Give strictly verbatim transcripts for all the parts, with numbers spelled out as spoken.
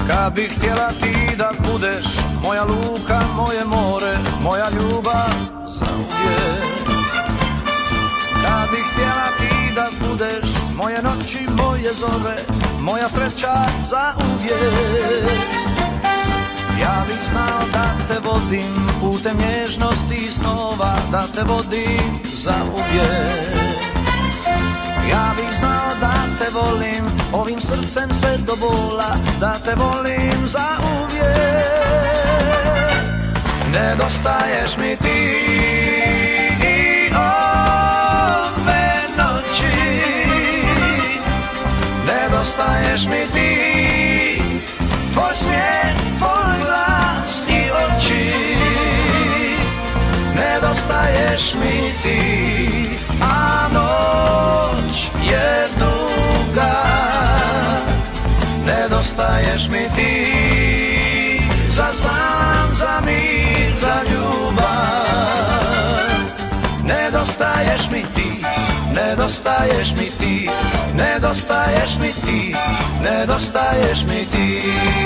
Kad bih htjela ti da budeš moja luka, moje more, moja ljubav za uvijek. Kad bih htjela ti da budeš moje noći, moje zore, moja sreća za uvijek. Ja bih znao da te vodim putem nježnosti i snova, da te vodim za uvijek. Ja bih znao da te volim ovim srcem sve do bola, da te volim za uvijek. Nedostaješ mi ti ove noći, nedostaješ mi ti, tvoj smijeh, tvoj glas i oči. Nedostaješ mi ti, a noć je duga. Nedostaješ mi ti, za san, za mir, za ljubav. Nedostaješ mi ti, nedostaješ mi ti, nedostaješ mi ti, nedostaješ mi ti.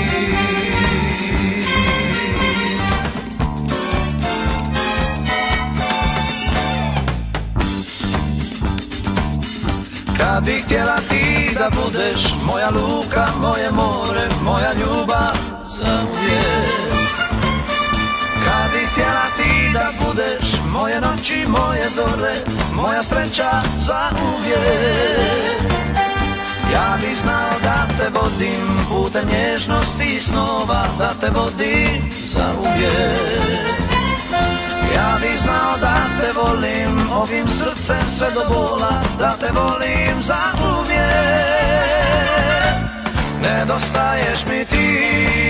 Kad bih htjela ti da budeš moja luka, moje more, moja ljubav za uvijek. Kad bih htjela ti da budeš moje noći, moje zore, moja sreća za uvijek. Ja bih znao da te vodim putem nježnosti i snova, da te vodim za uvijek. Ja bih znao da te volim ovim srcem sve do bola, da te volim za uvijek. Nedostaješ mi ti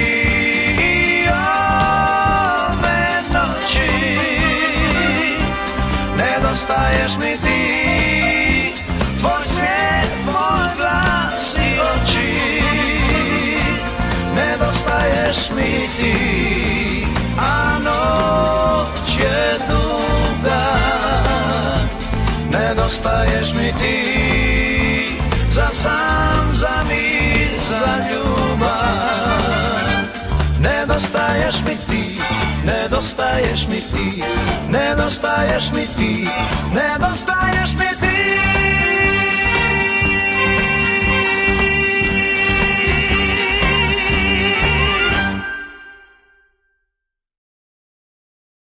ove noći, nedostaješ mi ti, tvoj smijeh, tvoj glas i oči. Nedostaješ mi ti, a noć je duga. Nedostaješ mi ti, za san, za mir, za ljubav. Nedostaješ mi ti, nedostaješ mi ti, nedostaješ mi ti, nedostaješ mi ti.